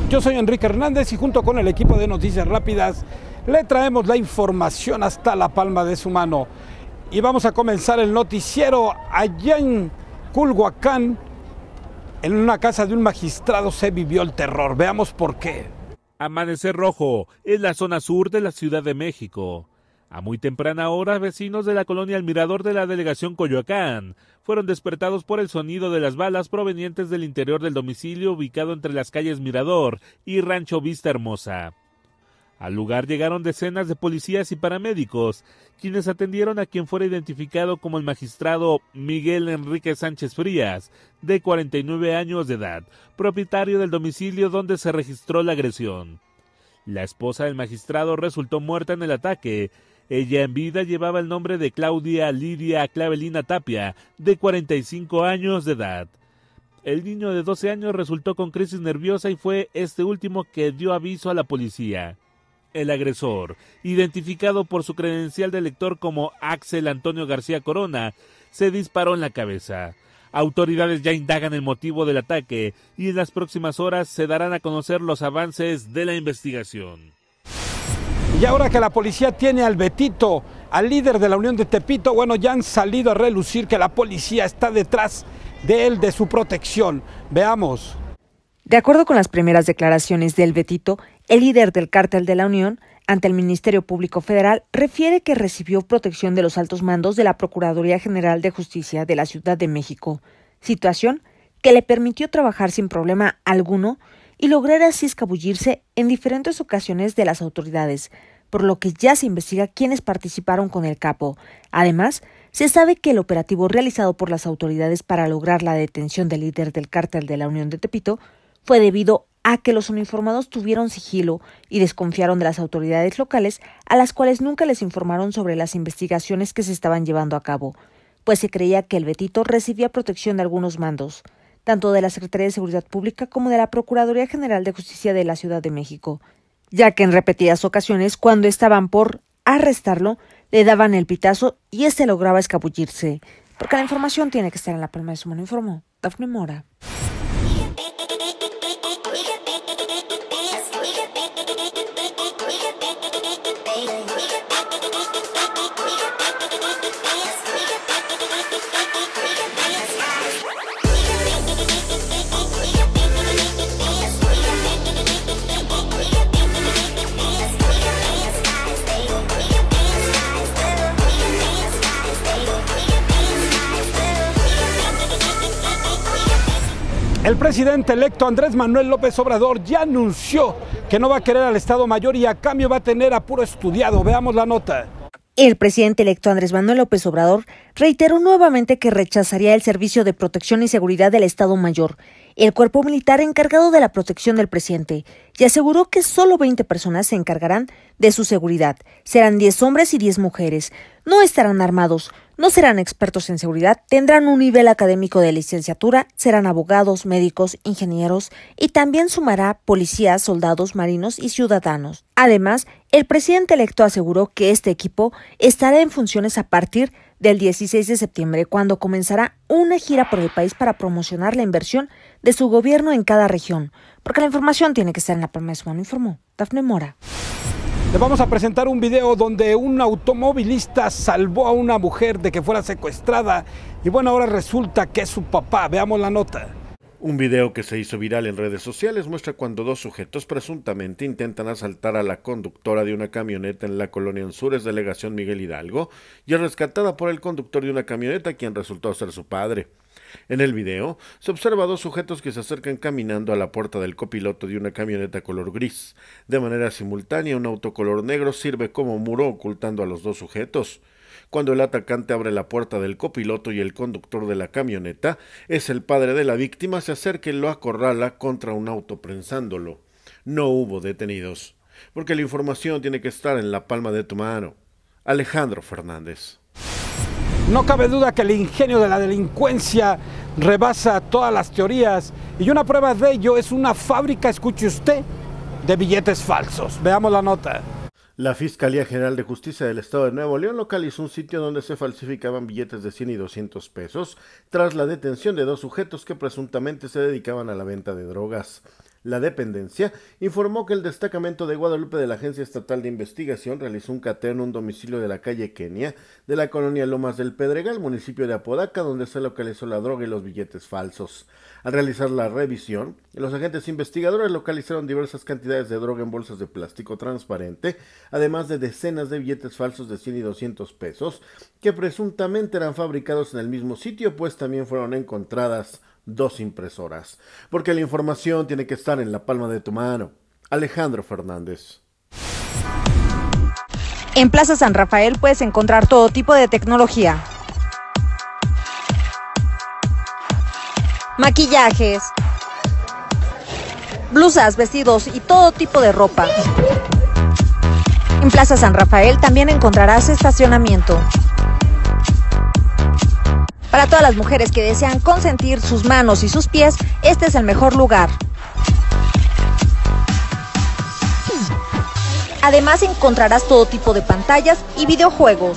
Yo soy Enrique Hernández y junto con el equipo de Noticias Rápidas le traemos la información hasta la palma de su mano. Y vamos a comenzar el noticiero allá en Culhuacán. En una casa de un magistrado se vivió el terror. Veamos por qué. Amanecer rojo es la zona sur de la Ciudad de México. A muy temprana hora, vecinos de la colonia El Mirador de la delegación Coyoacán fueron despertados por el sonido de las balas provenientes del interior del domicilio ubicado entre las calles Mirador y Rancho Vista Hermosa. Al lugar llegaron decenas de policías y paramédicos, quienes atendieron a quien fuera identificado como el magistrado Miguel Enrique Sánchez Frías, de 49 años de edad, propietario del domicilio donde se registró la agresión. La esposa del magistrado resultó muerta en el ataque. Ella en vida llevaba el nombre de Claudia Lidia Clavelina Tapia, de 45 años de edad. El niño de 12 años resultó con crisis nerviosa y fue este último que dio aviso a la policía. El agresor, identificado por su credencial de lector como Axel Antonio García Corona, se disparó en la cabeza. Autoridades ya indagan el motivo del ataque y en las próximas horas se darán a conocer los avances de la investigación. Y ahora que la policía tiene al Betito, al líder de la Unión de Tepito, bueno, ya han salido a relucir que la policía está detrás de él, de su protección. Veamos. De acuerdo con las primeras declaraciones del Betito, el líder del Cártel de la Unión, ante el Ministerio Público Federal, refiere que recibió protección de los altos mandos de la Procuraduría General de Justicia de la Ciudad de México, situación que le permitió trabajar sin problema alguno y lograr así escabullirse en diferentes ocasiones de las autoridades, por lo que ya se investiga quiénes participaron con el capo. Además, se sabe que el operativo realizado por las autoridades para lograr la detención del líder del Cártel de la Unión de Tepito fue debido a que los uniformados tuvieron sigilo y desconfiaron de las autoridades locales, a las cuales nunca les informaron sobre las investigaciones que se estaban llevando a cabo, pues se creía que el Betito recibía protección de algunos mandos, tanto de la Secretaría de Seguridad Pública como de la Procuraduría General de Justicia de la Ciudad de México, ya que en repetidas ocasiones, cuando estaban por arrestarlo, le daban el pitazo y éste lograba escabullirse. Porque la información tiene que estar en la palma de su mano, informó Dafne Mora. El presidente electo Andrés Manuel López Obrador ya anunció que no va a querer al Estado Mayor y a cambio va a tener a puro estudiado. Veamos la nota. El presidente electo Andrés Manuel López Obrador reiteró nuevamente que rechazaría el Servicio de Protección y Seguridad del Estado Mayor, el cuerpo militar encargado de la protección del presidente, y aseguró que solo 20 personas se encargarán de su seguridad. Serán 10 hombres y 10 mujeres. No estarán armados, no serán expertos en seguridad, tendrán un nivel académico de licenciatura, serán abogados, médicos, ingenieros y también sumará policías, soldados, marinos y ciudadanos. Además, el presidente electo aseguró que este equipo estará en funciones a partir del 16 de septiembre, cuando comenzará una gira por el país para promocionar la inversión de su gobierno en cada región. Porque la información tiene que estar en la palma de su mano, informó Dafne Mora. Le vamos a presentar un video donde un automovilista salvó a una mujer de que fuera secuestrada y bueno, ahora resulta que es su papá. Veamos la nota. Un video que se hizo viral en redes sociales muestra cuando dos sujetos presuntamente intentan asaltar a la conductora de una camioneta en la colonia Anzures, delegación Miguel Hidalgo, y es rescatada por el conductor de una camioneta, quien resultó ser su padre. En el video se observa a dos sujetos que se acercan caminando a la puerta del copiloto de una camioneta color gris. De manera simultánea, un auto color negro sirve como muro ocultando a los dos sujetos. Cuando el atacante abre la puerta del copiloto y el conductor de la camioneta, es el padre de la víctima, se acerca y lo acorrala contra un auto prensándolo. No hubo detenidos, porque la información tiene que estar en la palma de tu mano. Alejandro Fernández. No cabe duda que el ingenio de la delincuencia rebasa todas las teorías y una prueba de ello es una fábrica, escuche usted, de billetes falsos. Veamos la nota. La Fiscalía General de Justicia del Estado de Nuevo León localizó un sitio donde se falsificaban billetes de 100 y 200 pesos tras la detención de dos sujetos que presuntamente se dedicaban a la venta de drogas. La dependencia informó que el destacamento de Guadalupe de la Agencia Estatal de Investigación realizó un cateo en un domicilio de la calle Kenia de la colonia Lomas del Pedregal, municipio de Apodaca, donde se localizó la droga y los billetes falsos. Al realizar la revisión, los agentes investigadores localizaron diversas cantidades de droga en bolsas de plástico transparente, además de decenas de billetes falsos de 100 y 200 pesos, que presuntamente eran fabricados en el mismo sitio, pues también fueron encontradas 2 impresoras. Porque la información tiene que estar en la palma de tu mano. Alejandro Fernández. En Plaza San Rafael puedes encontrar todo tipo de tecnología. Maquillajes, blusas, vestidos y todo tipo de ropa. En Plaza San Rafael también encontrarás estacionamiento. Para todas las mujeres que desean consentir sus manos y sus pies, este es el mejor lugar. Además encontrarás todo tipo de pantallas y videojuegos.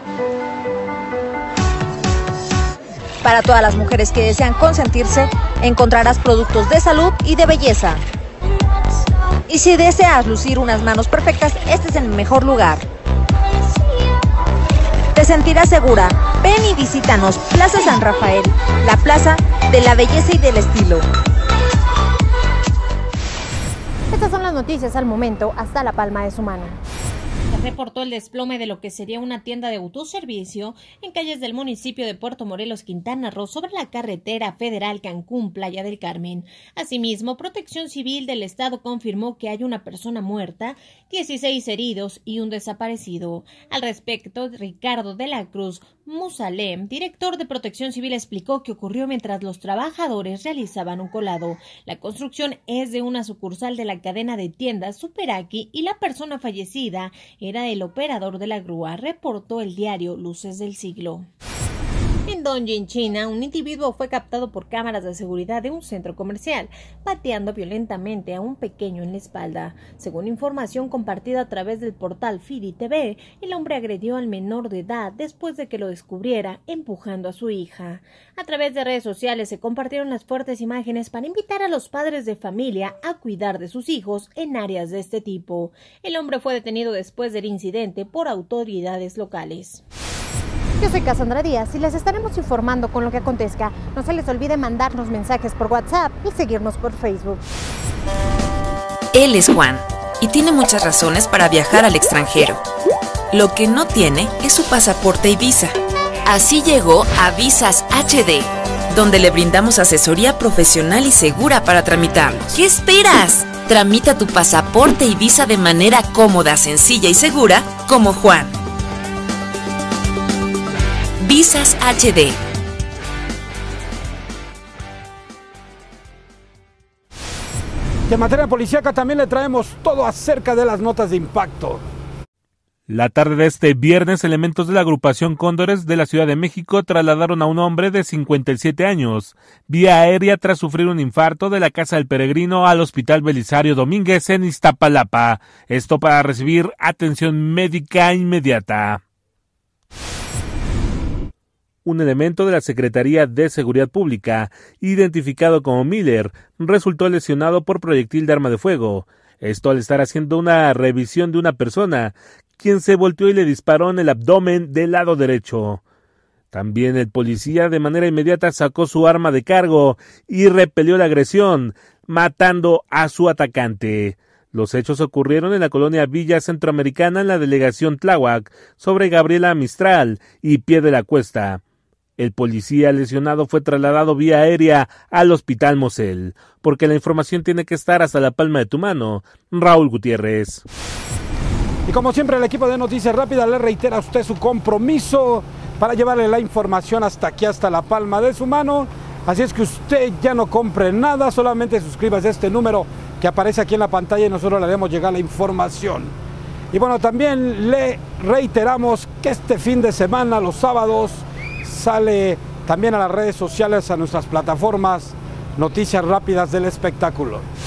Para todas las mujeres que desean consentirse, encontrarás productos de salud y de belleza. Y si deseas lucir unas manos perfectas, este es el mejor lugar. Te sentirás segura. Ven y visítanos, Plaza San Rafael, la plaza de la belleza y del estilo. Estas son las noticias al momento, hasta la palma de su mano. Se reportó el desplome de lo que sería una tienda de autoservicio en calles del municipio de Puerto Morelos, Quintana Roo, sobre la carretera federal Cancún-Playa del Carmen. Asimismo, Protección Civil del Estado confirmó que hay una persona muerta, 16 heridos y un desaparecido. Al respecto, Ricardo de la Cruz Musalem, director de Protección Civil, explicó que ocurrió mientras los trabajadores realizaban un colado. La construcción es de una sucursal de la cadena de tiendas Superaki y la persona fallecida era el operador de la grúa, reportó el diario Luces del Siglo. En Dongjin, China, un individuo fue captado por cámaras de seguridad de un centro comercial, pateando violentamente a un pequeño en la espalda. Según información compartida a través del portal Fidi TV, el hombre agredió al menor de edad después de que lo descubriera empujando a su hija. A través de redes sociales se compartieron las fuertes imágenes para invitar a los padres de familia a cuidar de sus hijos en áreas de este tipo. El hombre fue detenido después del incidente por autoridades locales. Yo soy Cassandra Díaz y les estaremos informando con lo que acontezca. No se les olvide mandarnos mensajes por WhatsApp y seguirnos por Facebook. Él es Juan y tiene muchas razones para viajar al extranjero. Lo que no tiene es su pasaporte y visa. Así llegó a Visas HD, donde le brindamos asesoría profesional y segura para tramitarlos. ¿Qué esperas? Tramita tu pasaporte y visa de manera cómoda, sencilla y segura, como Juan. Visas HD. De materia policíaca también le traemos todo acerca de las notas de impacto. La tarde de este viernes, elementos de la agrupación Cóndores de la Ciudad de México trasladaron a un hombre de 57 años vía aérea tras sufrir un infarto de la Casa del Peregrino al Hospital Belisario Domínguez en Iztapalapa. Esto para recibir atención médica inmediata. Un elemento de la Secretaría de Seguridad Pública, identificado como Miller, resultó lesionado por proyectil de arma de fuego. Esto al estar haciendo una revisión de una persona, quien se volteó y le disparó en el abdomen del lado derecho. También el policía de manera inmediata sacó su arma de cargo y repelió la agresión, matando a su atacante. Los hechos ocurrieron en la colonia Villa Centroamericana en la delegación Tláhuac, sobre Gabriela Mistral y Pie de la Cuesta. El policía lesionado fue trasladado vía aérea al Hospital Mosel, porque la información tiene que estar hasta la palma de tu mano. Raúl Gutiérrez. Y como siempre, el equipo de Noticias Rápidas le reitera a usted su compromiso para llevarle la información hasta aquí, hasta la palma de su mano. Así es que usted ya no compre nada, solamente suscríbase a este número que aparece aquí en la pantalla y nosotros le haremos llegar la información. Y bueno, también le reiteramos que este fin de semana, los sábados, sale también a las redes sociales, a nuestras plataformas, Noticias Rápidas del Espectáculo.